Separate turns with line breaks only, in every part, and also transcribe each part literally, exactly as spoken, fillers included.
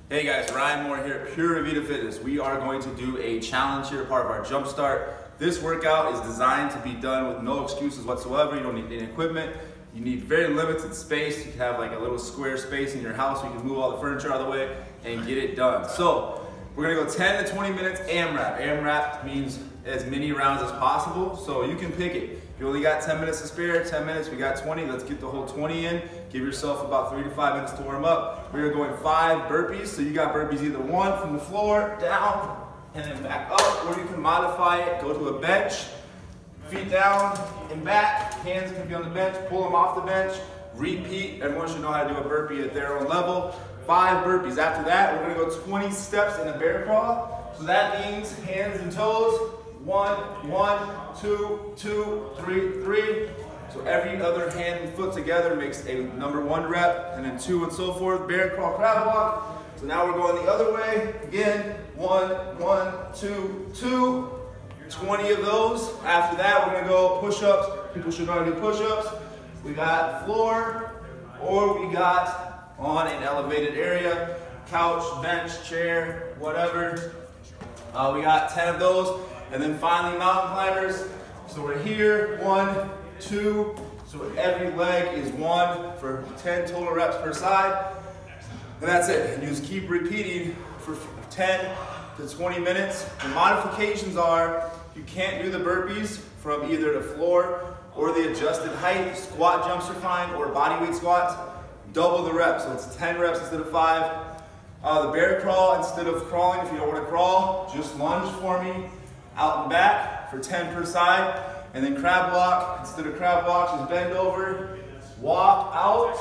Hey guys, Ryan Moore here at Pura Vida Fitness. We are going to do a challenge here, part of our jump start. This workout is designed to be done with no excuses whatsoever. You don't need any equipment. You need very limited space. You can have like a little square space in your house where you can move all the furniture out of the way and get it done. So we're gonna go ten to twenty minutes AMRAP. AMRAP means as many rounds as possible, so you can pick it. If you only got ten minutes to spare, ten minutes, we got twenty, let's get the whole twenty in. Give yourself about three to five minutes to warm up. We're going five burpees, so you got burpees either one from the floor, down, and then back up, or you can modify it, go to a bench, feet down and back, hands can be on the bench, pull them off the bench, repeat. Everyone should know how to do a burpee at their own level. Five burpees. After that, we're gonna go twenty steps in a bear crawl. So that means hands and toes. One, one, two, two, three, three. So every other hand and foot together makes a number one rep, and then two and so forth. Bear crawl, crab walk. So now we're going the other way. Again, one, one, two, two. twenty of those. After that, we're gonna go push-ups. People should know how to do push-ups. We got floor, or we got on an elevated area, couch, bench, chair, whatever. Uh, we got ten of those. And then finally, mountain climbers. So we're here, one, two. So every leg is one for ten total reps per side. And that's it. And you just keep repeating for ten to twenty minutes. The modifications are, you can't do the burpees from either the floor or the adjusted height. Squat jumps are fine, or body weight squats. Double the reps, so it's ten reps instead of five. Uh, the bear crawl, instead of crawling, if you don't want to crawl, just lunge for me, out and back for ten per side. And then crab walk, instead of crab walk, just bend over, walk out,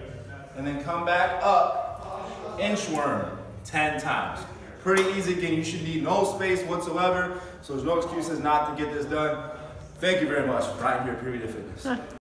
and then come back up, inchworm, ten times. Pretty easy. Again, you should need no space whatsoever, so there's no excuses not to get this done. Thank you very much. Ryan here at Pura Vida Fitness.